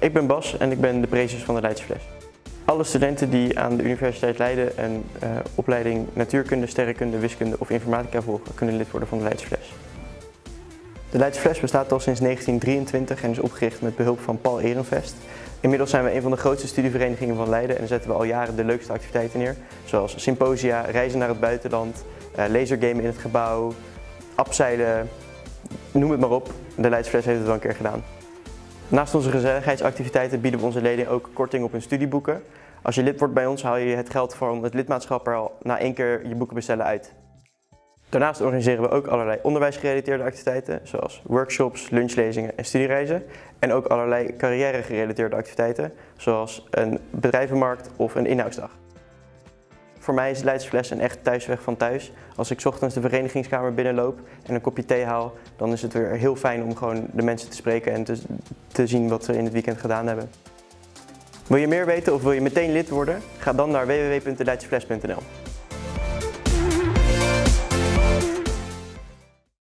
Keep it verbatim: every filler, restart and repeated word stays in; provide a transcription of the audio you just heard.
Ik ben Bas en ik ben de prezes van de Leidse Fles. Alle studenten die aan de Universiteit Leiden een uh, opleiding natuurkunde, sterrenkunde, wiskunde of informatica volgen, kunnen lid worden van de Leidse Fles. De Leidse Fles bestaat al sinds negentien drieëntwintig en is opgericht met behulp van Paul Ehrenvest. Inmiddels zijn we een van de grootste studieverenigingen van Leiden en zetten we al jaren de leukste activiteiten neer. Zoals symposia, reizen naar het buitenland, uh, lasergamen in het gebouw, abseilen, noem het maar op. De Leidse Fles heeft het wel een keer gedaan. Naast onze gezelligheidsactiviteiten bieden we onze leden ook korting op hun studieboeken. Als je lid wordt bij ons haal je het geld van het lidmaatschap er al na één keer je boeken bestellen uit. Daarnaast organiseren we ook allerlei onderwijsgerelateerde activiteiten, zoals workshops, lunchlezingen en studiereizen. En ook allerlei carrière-gerelateerde activiteiten, zoals een bedrijvenmarkt of een inhoudsdag. Voor mij is de Leidse Fles een echt thuisweg van thuis. Als ik 's ochtends de verenigingskamer binnenloop en een kopje thee haal, dan is het weer heel fijn om gewoon de mensen te spreken en te, te zien wat ze in het weekend gedaan hebben. Wil je meer weten of wil je meteen lid worden? Ga dan naar w w w punt de leidsefles punt n l.